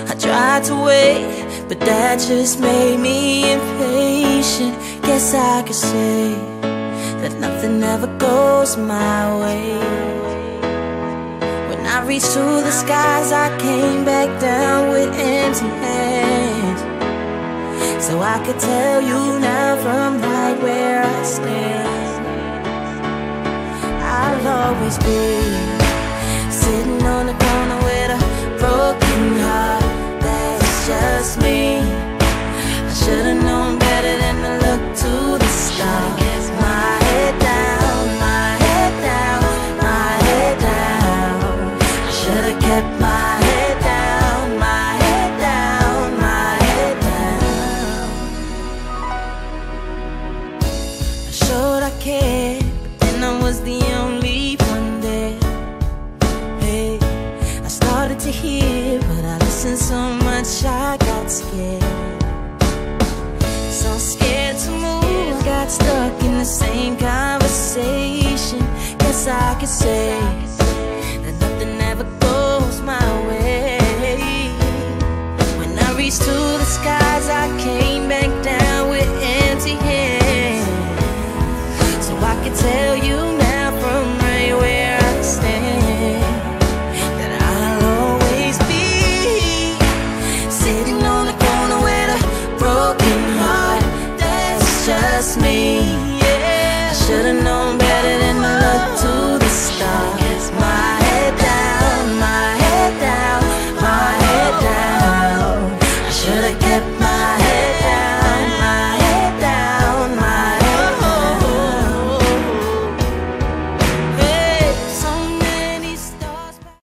I tried to wait, but that just made me impatient. Guess I could say that nothing ever goes my way. When I reached to the skies, I came back down with empty hands. So I could tell you now from right where I stand, I'll always be sitting on the corner with a broken heart. That's just me. I should've known better than to look to the stars. My head down, my head down, my head down. I should've kept my head down, my head down, my head down. I showed I cared, but then I was the only one there. Hey, I started to hear, but I listened so much I got scared. So scared to move, got stuck in the same conversation. Guess I could say that nothing ever goes my way.